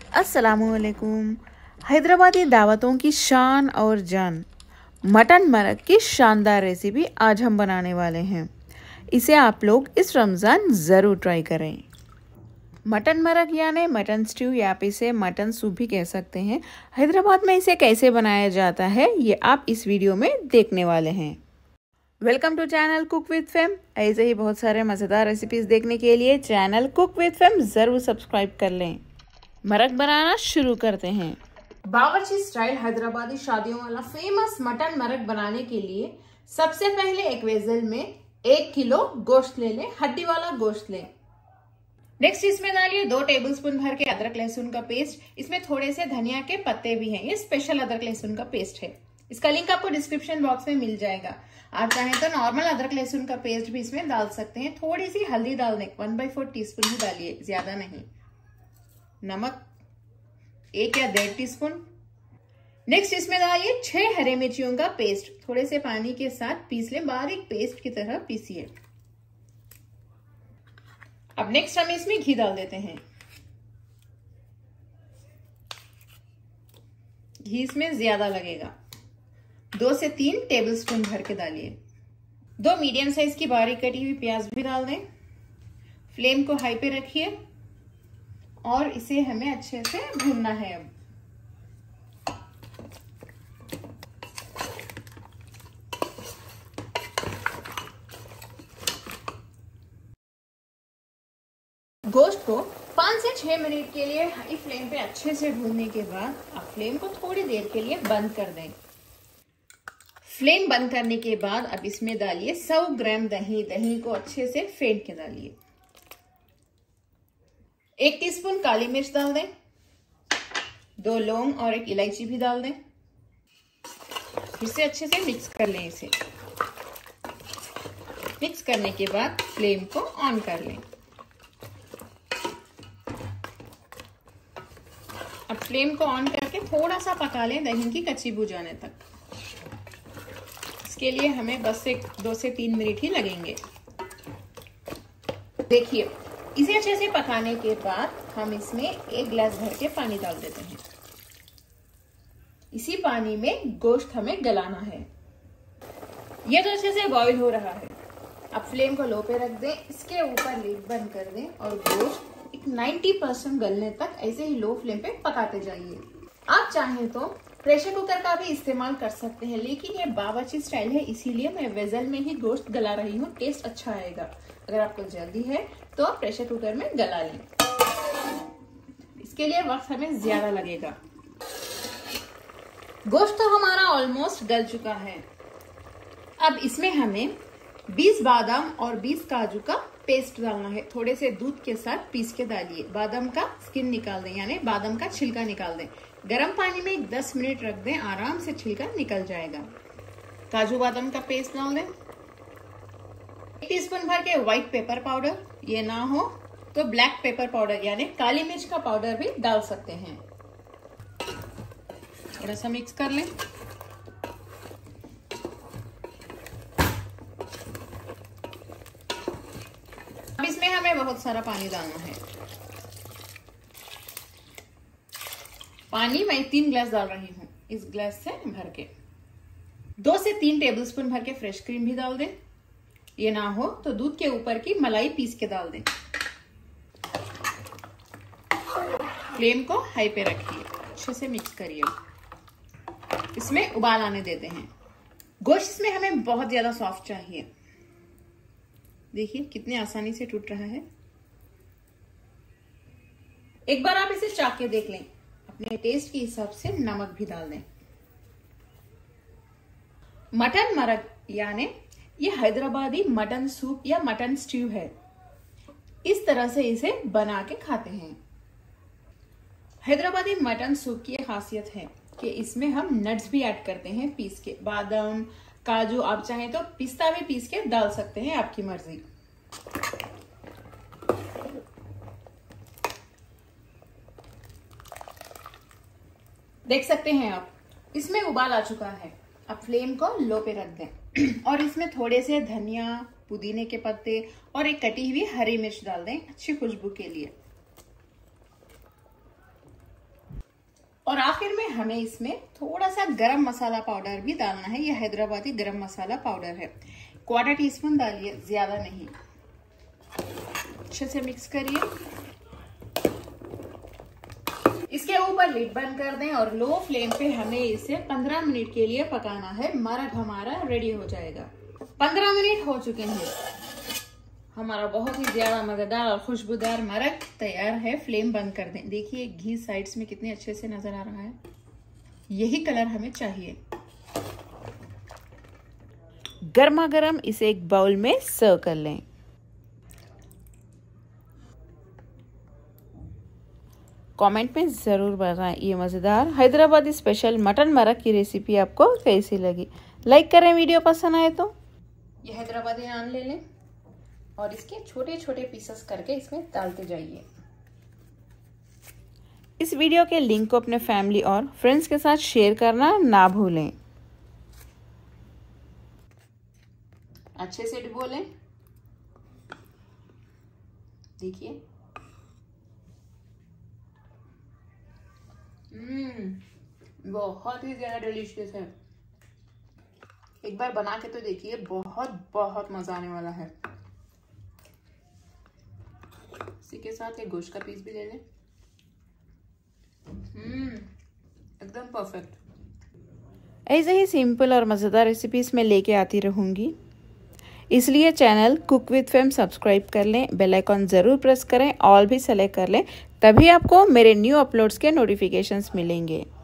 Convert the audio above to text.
अस्सलामुअलैकुम। हैदराबादी दावतों की शान और जान मटन मरग की शानदार रेसिपी आज हम बनाने वाले हैं। इसे आप लोग इस रमज़ान ज़रूर ट्राई करें। मटन मरग यानी मटन स्ट्यू या आप इसे मटन सूप भी कह सकते हैं। हैदराबाद में इसे कैसे बनाया जाता है ये आप इस वीडियो में देखने वाले हैं। Welcome to channel cook with fame. ऐसे ही बहुत सारे मज़ेदार रेसिपीज़ देखने के लिए चैनल कुक विद फेम ज़रूर सब्सक्राइब कर लें। मरग बनाना शुरू करते हैं। बावर्ची स्टाइल हैदराबादी शादियों वाला फेमस मटन मरग बनाने के लिए सबसे पहले एक वेसल में 1 किलो गोश्त ले लें, हड्डी वाला गोश्त लें। नेक्स्ट इसमें डालिए 2 टेबलस्पून भर के अदरक लहसुन का पेस्ट। इसमें थोड़े से धनिया के पत्ते भी हैं। ये स्पेशल अदरक लहसुन का पेस्ट है। इसका लिंक आपको डिस्क्रिप्शन बॉक्स में मिल जाएगा। आप चाहें तो नॉर्मल अदरक लहसुन का पेस्ट भी इसमें डाल सकते हैं। थोड़ी सी हल्दी डाल दें, 1/4 टीस्पून ही डालिए, ज्यादा नहीं। नमक 1 या 1.5 टीस्पून। नेक्स्ट इसमें डालिए 6 हरे मिर्चियों का पेस्ट। थोड़े से पानी के साथ पीस लें, बारीक पेस्ट की तरह पीसिए। अब नेक्स्ट हम इसमें घी डाल देते हैं। घी इसमें ज्यादा लगेगा, 2 से 3 टेबलस्पून भर के डालिए। 2 मीडियम साइज की बारीक कटी हुई प्याज भी डाल दें। फ्लेम को हाई पे रखिए और इसे हमें अच्छे से भूनना है। अब गोश्त को 5 से 6 मिनट के लिए हाई फ्लेम पे अच्छे से भूनने के बाद आप फ्लेम को थोड़ी देर के लिए बंद कर दें। फ्लेम बंद करने के बाद अब इसमें डालिए 100 ग्राम दही। दही को अच्छे से फेंट के डालिए। 1 टीस्पून काली मिर्च डाल दें। 2 लौंग और 1 इलायची भी डाल दें। फिर से अच्छे से मिक्स कर लें। इसे मिक्स करने के बाद फ्लेम को ऑन कर लें। अब फ्लेम को ऑन करके थोड़ा सा पका लें, दही की कच्ची बू जाने तक। इसके लिए हमें बस 2 से 3 मिनट ही लगेंगे। देखिए, इसे अच्छे से पकाने के बाद हम इसमें 1 गिलास भर के पानी डाल देते हैं। इसी पानी में गोश्त हमें गलाना है। यह तो अच्छे से बॉईल हो रहा है। अब फ्लेम को लो पे रख दें, इसके ऊपर लिड बंद कर दें और गोश्त एक 90% गलने तक ऐसे ही लो फ्लेम पे पकाते जाइए। आप चाहें तो प्रेशर कुकर का भी इस्तेमाल कर सकते हैं, लेकिन ये बावर्ची स्टाइल है इसीलिए मैं वेसल में ही गोश्त गला रही हूँ। टेस्ट अच्छा आएगा। अगर आपको जल्दी है तो आप प्रेशर कुकर में गला लें। इसके लिए वक्त हमें ज्यादा लगेगा। गोश्त तो हमारा ऑलमोस्ट गल चुका है। अब इसमें हमें 20 बादाम और 20 काजू का पेस्ट डालना है। थोड़े से दूध के साथ पीस के डालिए। बादाम का स्किन निकाल दें, यानी बादाम का छिलका निकाल दें। गर्म पानी में 10 मिनट रख दें, आराम से छिलका निकल जाएगा। काजू बादाम का पेस्ट डाल दें। 1 टीस्पून भर के व्हाइट पेपर पाउडर, ये ना हो तो ब्लैक पेपर पाउडर यानी काली मिर्च का पाउडर भी डाल सकते हैं। थोड़ा सा मिक्स कर लें। अब इसमें हमें बहुत सारा पानी डालना है। पानी मैं 3 गिलास डाल रही हूँ, इस गिलास से भर के। 2 से 3 टेबलस्पून भर के फ्रेश क्रीम भी डाल दें। ये ना हो तो दूध के ऊपर की मलाई पीस के डाल दें। फ्लेम को हाई पे रखिए, अच्छे से मिक्स करिए। इसमें उबाल आने देते हैं। गोश्त इसमें हमें बहुत ज्यादा सॉफ्ट चाहिए। देखिए कितने आसानी से टूट रहा है। एक बार आप इसे चाक के देख लें। अपने टेस्ट के हिसाब से नमक भी डाल दें। मटन मरग यानी ये हैदराबादी मटन सूप या मटन स्ट्यू है। इस तरह से इसे बना के खाते हैं। हैदराबादी मटन सूप की खासियत है कि इसमें हम नट्स भी ऐड करते हैं पीस के। बादाम, काजू, आप चाहें तो पिस्ता भी पीस के डाल सकते हैं, आपकी मर्जी। देख सकते हैं आप, इसमें उबाल आ चुका है। अब फ्लेम को लो पे रख दें और इसमें थोड़े से धनिया, पुदीने के पत्ते और एक कटी हुई हरी मिर्च डाल दें अच्छी खुशबू के लिए। और आखिर में हमें इसमें थोड़ा सा गरम मसाला पाउडर भी डालना है। यह हैदराबादी गरम मसाला पाउडर है, 1/4 टीस्पून डालिए, ज्यादा नहीं। अच्छे से मिक्स करिए। इसके ऊपर लिड बंद कर दें और लो फ्लेम पे हमें इसे 15 मिनट के लिए पकाना है। मरक हमारा रेडी हो जाएगा। 15 मिनट हो चुके हैं। हमारा बहुत ही ज्यादा मजेदार और खुशबूदार मरक तैयार है। फ्लेम बंद कर दें। देखिए घी साइड्स में कितने अच्छे से नजर आ रहा है। यही कलर हमें चाहिए। गर्मा गर्म इसे एक बाउल में सर्व कर लें। कमेंट में ज़रूर बताएं ये मज़ेदार हैदराबादी स्पेशल मटन मरक की रेसिपी आपको कैसी लगी। लाइक करें वीडियो पसंद आए तो। ये हैदराबादी नान ले लें और इसके छोटे छोटे पीसेस करके इसमें डालते जाइए। इस वीडियो के लिंक को अपने फैमिली और फ्रेंड्स के साथ शेयर करना ना भूलें। अच्छे से डुबो लें। देखिए बहुत ही ज्यादा डिलीशियस है। एक बार बना के तो देखिए, बहुत बहुत मजा आने वाला है। इसी के साथ एक गोश्त का पीस भी ले लें। एकदम परफेक्ट। ऐसे ही सिंपल और मजेदार रेसिपीज मैं लेके आती रहूंगी, इसलिए channel cook with fame subscribe कर लें। बेल आइकॉन ज़रूर प्रेस करें, ऑल भी सेलेक्ट कर लें, तभी आपको मेरे न्यू अपलोड्स के नोटिफिकेशंस मिलेंगे।